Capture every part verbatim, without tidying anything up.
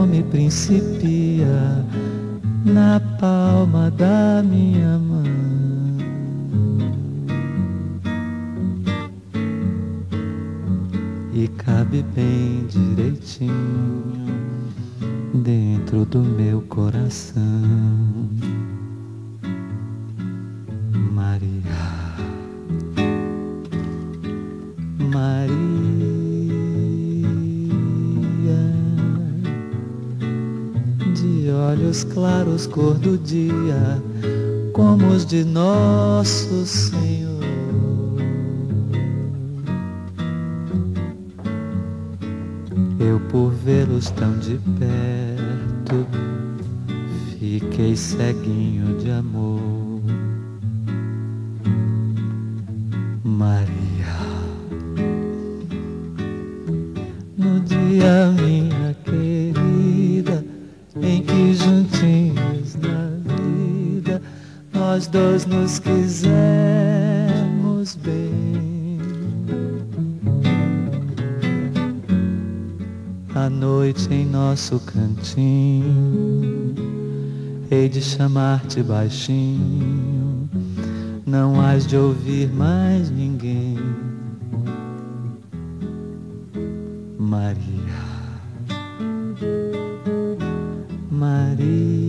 nome principia na palma da minha mão. E cabe bem direitinho dentro do meu coração. Maria, Maria, de olhos claros cor do dia, como os de nosso Senhor. Eu por vê-los tão de perto, fiquei ceguinho de amor. Maria, no dia, minha querida, em que juntinhos na vida nós dois nos quisemos bem, à noite em nosso cantinho hei de chamar-te baixinho, não hás de ouvir mais ninguém. Maria, Maria,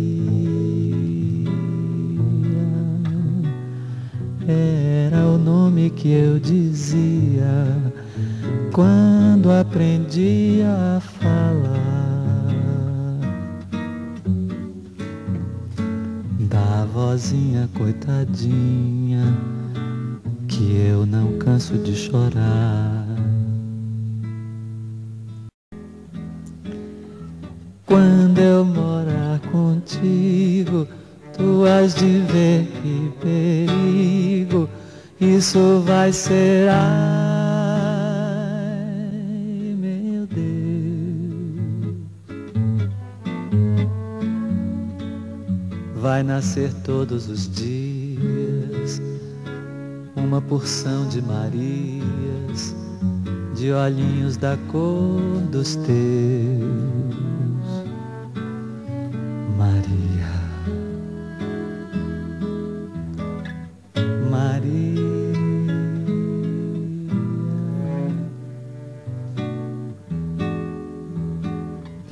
era o nome que eu dizia quando aprendi a falar da vozinha coitadinha que eu não canso de chorar. Quando eu morar contigo, tu has de ver que perigo isso vai ser. Ai, meu Deus, vai nascer todos os dias uma porção de Marias, de olhinhos da cor dos teus. Maria,